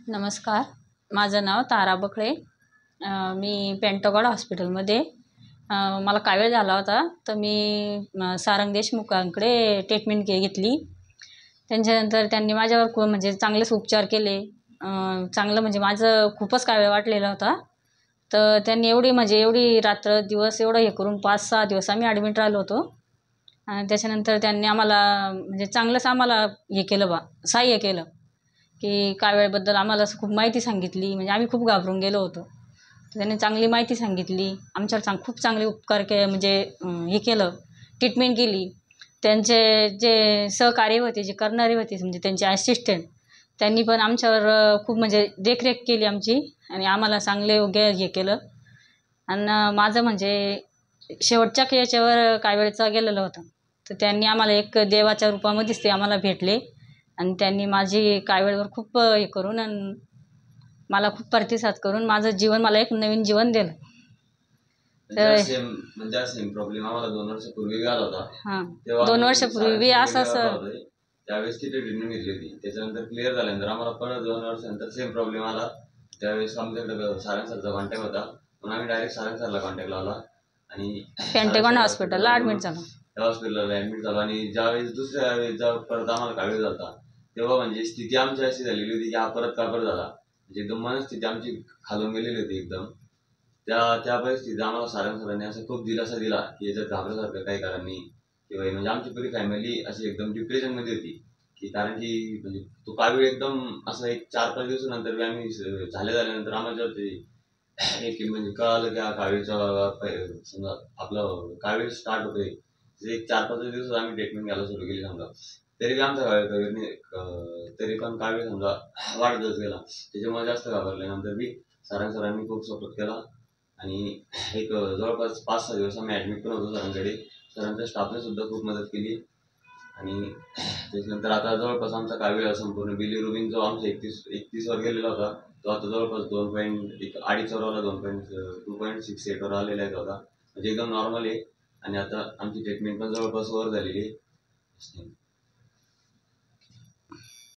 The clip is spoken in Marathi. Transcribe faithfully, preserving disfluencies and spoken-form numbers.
नमस्कार, माझं नाव तारा बखळे. अ, मी पेंटोगड हॉस्पिटलमध्ये अ, मला कावीळ झाला होता, तर मी अ, सारंग देशमुखांकडे ट्रीटमेंट घे घेतली. त्यांच्यानंतर त्यांनी माझ्यावर खूप म्हणजे चांगलेच उपचार केले. अ, चांगलं म्हणजे माझं खूपच कावीळ वाटलेला होता. तर त्यांनी एवढी म्हणजे एवढी रात्र दिवस एवढं हे करून पाच सहा दिवस आम्ही ॲडमिट राहिलो होतो. आणि त्याच्यानंतर त्यांनी आम्हाला म्हणजे चांगलंच आम्हाला हे केलं बा सहाय्य केलं, की कावीळबद्दल आम्हाला असं खूप माहिती सांगितली. म्हणजे आम्ही खूप घाबरून गेलो होतो. तर त्यांनी चांगली माहिती सांगितली. आमच्यावर चांग खूप चांगले उपकार के म्हणजे अं, हे केलं, ट्रीटमेंट केली. त्यांचे जे सहकारी होते, जे करणारे होते म्हणजे त्यांचे असिस्टंट, त्यांनी पण आमच्यावर अ, खूप म्हणजे देखरेख केली आमची आणि आम्हाला चांगले योग्य हे केलं. आणि माझं म्हणजे शेवटच्या याच्यावर कावीळचा गेलेलं होतं. तर त्यांनी आम्हाला एक देवाच्या रूपामध्येच ते आम्हाला भेटले आणि त्यांनी माझी कावीळवर खूप अ, हे करून आणि मला खूप प्रतिसाद करून माझं जीवन मला एक नवीन जीवन दिलं. म्हणजे सेम म्हणजे सेम प्रॉब्लेम आम्हाला दोन वर्षापूर्वी आला होता. हां, तेव्हा दोन आम्ही वर्षापूर्वी बी सारंगपूरला असं गेलो असं होतो. त्यावेळेस तिथे ट्रीटमेंट घेतली होती. त्याच्यानंतर क्लिअर झाल्यानंतर आम्हाला परत दोन वर्षानंतर सेम प्रॉब्लेम आला. त्यावेळेस आमच्याकडे सारंग सरचा कॉन्टॅक्ट होता, म्हणून आम्ही डायरेक्ट सारंग सरला कॉन्टॅक्ट लावला आणि पेंटोगॉन हॉस्पिटलला ॲडमिट झालो. त्या हॉस्पिटलला ॲडमिट झालो. आणि ज्यावेळेस दुसऱ्या वेळेस जेव्हा परत आम्हाला कावीळ झाला, तेव्हा म्हणजे स्थिती आमची अशी झालेली होती की हा परत का परत झाला. म्हणजे एकदम मनस्थिती आमची खालून गेलेली होती एकदम. त्या त्या परिस्थितीत आम्हाला सारंग सरांनी असं खूप दिलासा दिला की याच्यात घाबरण्यासारखं काही कारण नाही किंवा म्हणजे आमची पुरी फॅमिली अशी एकदम डिप्रेशनमध्ये होती, की कारण की म्हणजे तो कावीळ एकदम असं एक चार पाच दिवसानंतर आम्ही झाल्या झाल्यानंतर आम्हाला ते एक म्हणजे कळालं की हा कावीळचा समजा आपलं कावीळ स्टार्ट होतोय. एक चार पाच दिवसात आम्ही ट्रीटमेंट घ्यायला सुरू केली समजा. तरी बी आमचा कावीळ तरी पण कावीळ समजा वाढतच गेला. त्याच्यामुळे जास्त घाबरल्यानंतर बी सारंग सरांनी खूप सपोर्ट केला आणि एक जवळपास पाच सहा दिवस आम्ही ॲडमिट पण होतो सरांकडे. सरांच्या स्टाफने सुद्धा खूप मदत केली. आणि त्याच्यानंतर आता जवळपास आमचा कावीळ संपूर्ण बिलिरुबिन जो आमचा एकतीस एकतीस वर गेलेला होता, तो आता जवळपास दोन पॉईंट एक अडीच वर आला, दोन point two point six eight वर आलेला आहे होता. म्हणजे एकदम नॉर्मल आहे आणि आता आमची ट्रीटमेंट पण जवळपास वर झालेली आहे.